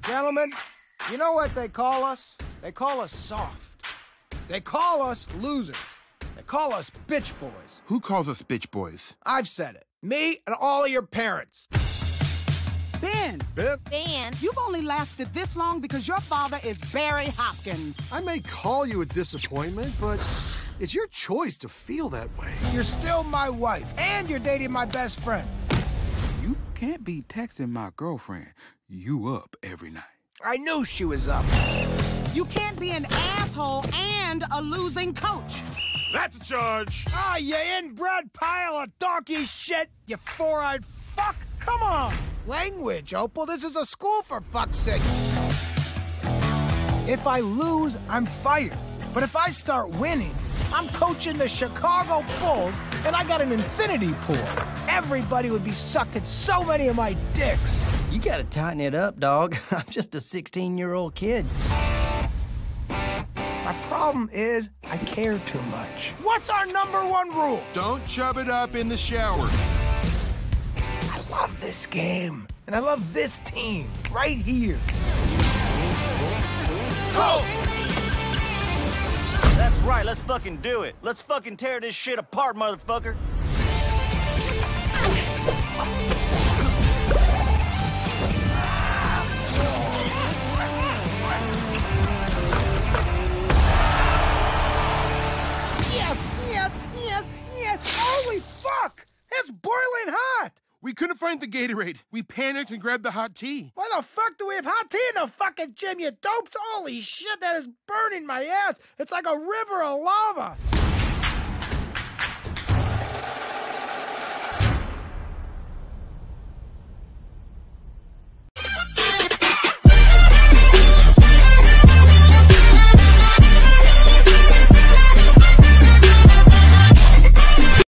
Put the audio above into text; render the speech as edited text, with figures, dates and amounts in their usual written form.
Gentlemen, you know what they call us? They call us soft. They call us losers. They call us bitch boys. Who calls us bitch boys? I've said it. Me and all of your parents. Ben, you've only lasted this long because your father is Barry Hopkins. I may call you a disappointment, but it's your choice to feel that way. You're still my wife, and you're dating my best friend. You can't be texting my girlfriend, you up every night. I knew she was up. You can't be an asshole and a losing coach. That's a charge. Ah, you inbred pile of donkey shit, you four-eyed fuck. Come on. Language, Opal. This is a school, for fuck's sake. If I lose, I'm fired. But if I start winning, I'm coaching the Chicago Bulls, and I got an infinity pool. Everybody would be sucking so many of my dicks. You gotta tighten it up, dog. I'm just a 16-year-old kid. My problem is I care too much. What's our #1 rule? Don't chub it up in the shower. I love this game, and I love this team right here. Go! That's right, let's fucking do it. Let's fucking tear this shit apart, motherfucker. Yes! Holy fuck! It's boiling hot! We couldn't find the Gatorade. We panicked and grabbed the hot tea. Why the fuck do we have hot tea in the fucking gym, you dopes? Holy shit, that is burning my ass! It's like a river of lava!